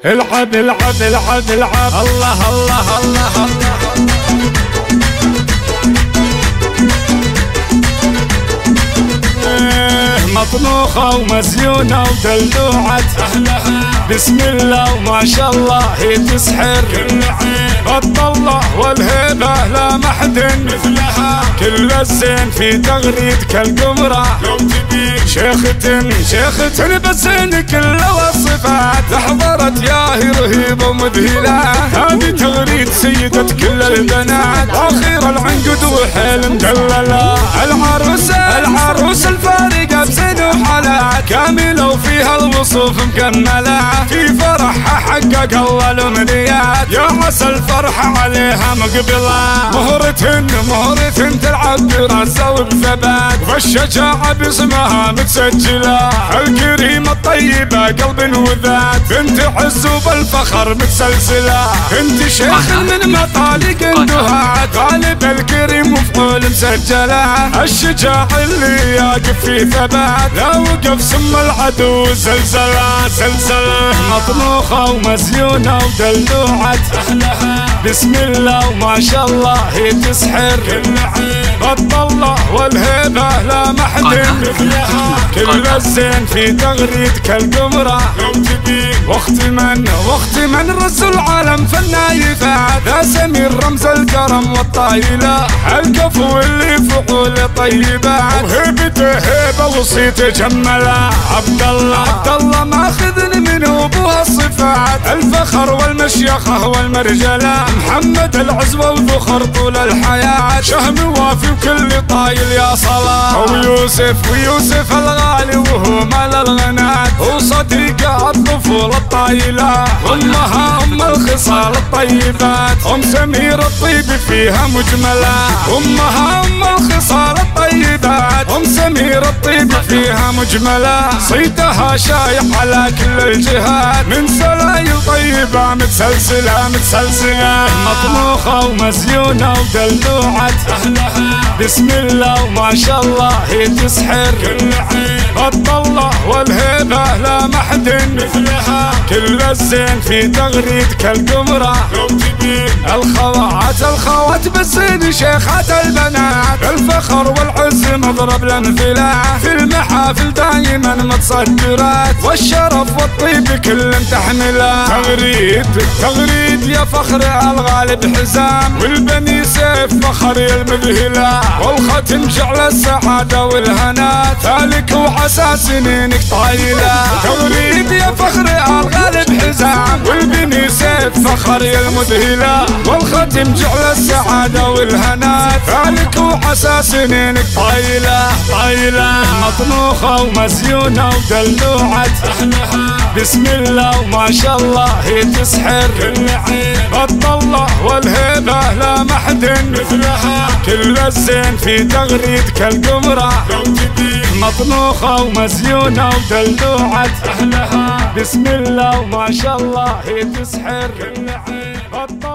العب العب العب العب الله الله الله مطنوخة ومزيونة ودلوعة أهلها بسم الله وما شاء الله هي تسحر كل عين رد الله والهيبة لا محد مثلها كل الزين في تغريد كالقمرة لو تبي شيخة بزين كل والصفات احضرت يا هي رهيبة ومذهلة هذه تغريد سيدة كل البنات واخيرا العنقد وحيل مدللة العروس الفارقة بزين وحالات كاملة وفيها الوصوف مكملة في فرحها حقق الله الامنيات يا عسى الفرحة عليها مقبلة مهرة تلعب براسها وبثبات والشجاعة باسمها متسجلة الكريمة الطيبة قلب وذات بنت عز وبالفخر متسلسلة بنت شيخ من مطالق الدهات غالب الكريم وفعول مسجلة الشجاع اللي يقف في ثبات لا وقف سم العدو زلزلة مطنوخة ومزيونة ودلوعة أهلها بسم الله وما شاء الله هي تسحر كل عين رد الله والهيبة لا محد مثلها كل الزين في تغريد كالقمرة لو تبي وقت من رز العالم فالنايفات ذا سمير رمز الكرم والطايلة الكفو اللي فعول طيبات وهيبته هيبة وصيته جملة عبد الله ماخذ منه ابوها الصفات الفخر والمشيخة والمرجلة محمد العزوة وذخر طول الحياة شهم وافي وكل طايل يا صلاة ويوسف الغالي وهو مال الغنات وصديقة الطفولة الطايلة امها ام الخصال الطيبات ام سمير الطيب فيها مجملة امها ام الخصال الطيبات ام سمير الطيب فيها مجملة صيتها شايح على كل الجهات من سلايل طيبة متسلسلة مطبوخة ومزيونة ودلوعة أهلها بسم الله وما شاء الله هي تسحر كل عين رد الله والهيبة لا محد مثلها كل الزين في تغريد كالقمرة لو تبي الخوات بالزين شيخات البنات الفخر والعز مضرب الامثلة في المحافل دايما متصدرات والشرف والطيب كل تحمله تغريد يا فخر الغالب حزام والبني سيف فخر المذهلة والختم جعل السعادة والهنا ذلك وعسى سنينك طايلة تغريد يا فخر الغالب حزام والبني سيف فخر المذهلة والختم جعل السعادة والهنا ذلك وعسى سنينك طايلة مطنوخة ومزيونة ودلوعة أهلها بسم الله وما شاء الله هي تسحر كل عين رد الله والهيبة لا محد مثلها كل الزين في تغريد كالقمرة لو تبي مطنوخة ومزيونة ودلوعة أهلها بسم الله وما شاء الله هي تسحر كل عين رد